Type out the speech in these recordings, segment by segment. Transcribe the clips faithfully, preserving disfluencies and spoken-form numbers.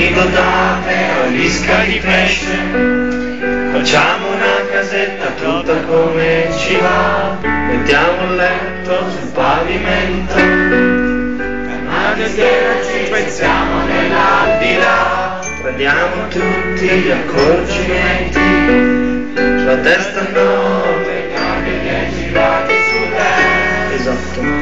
gotate o lisca di pesce, facciamo una casetta tutta come ci va, mettiamo il letto sul pavimento, per una sera ci pensiamo nell'aldilà, prendiamo tutti gli accorgimenti, sulla testa no, le gambe dieci vati su te. Esatto.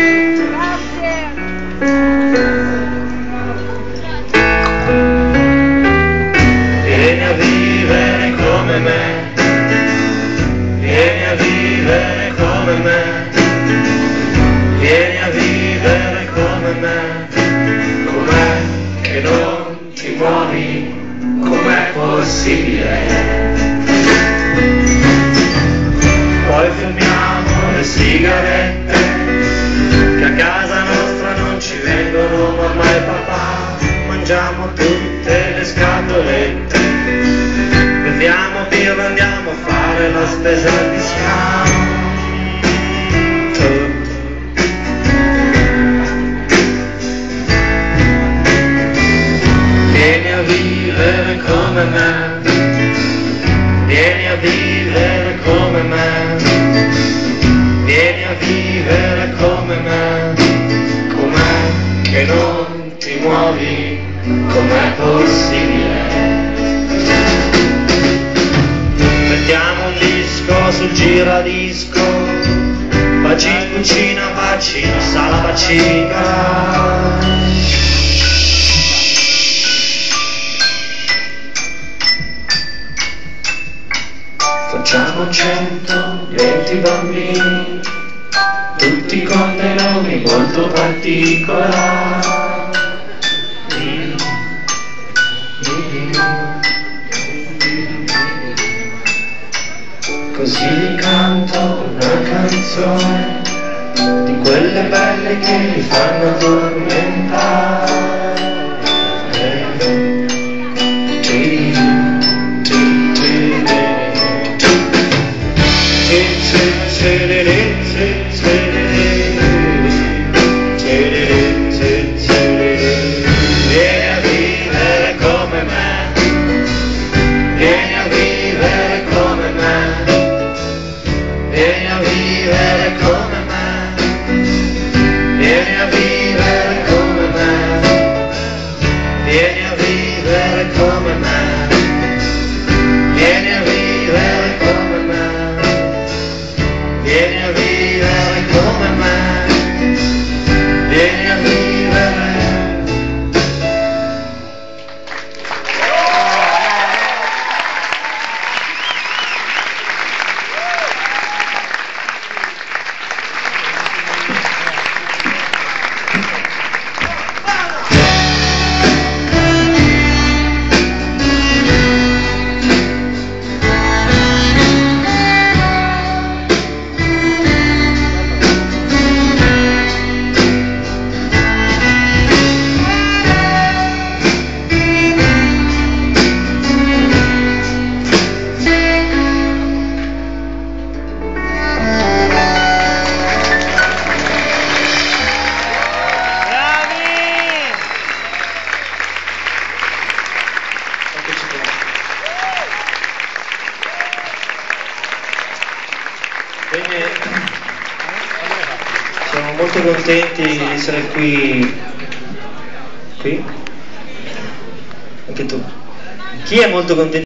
Vieni a vivere come me, vieni a vivere come me, vieni a vivere come me, com'è che non ti muovi, com'è possibile? Poi fumiamo le sigarette, che a casa nostra non ci vengono mamma e papà, mangiamo tutte le scatolette, beviamo birra, andiamo a fare la spesa al discount. Vieni a vivere come me, vieni a vivere come me, vieni a vivere come me, com'è che non ti muovi, com'è possibile? Mettiamo un disco sul giradisco, facci in cucina, facci in sala, faccica. Facciamo centoventi bambini, tutti con dei nomi molto particolari. Così gli canto una canzone, di quelle belle che mi fanno addormentare. Vieni a vivere come me, vieni a vivere come me, vieni a vivere come me, vieni a vivere come me, vieni a vivere come me, vieni a vivere come me, vieni a vivere come me, vieni a vivere. Bene, siamo molto contenti di essere qui. Qui? Anche tu. Chi è molto contento?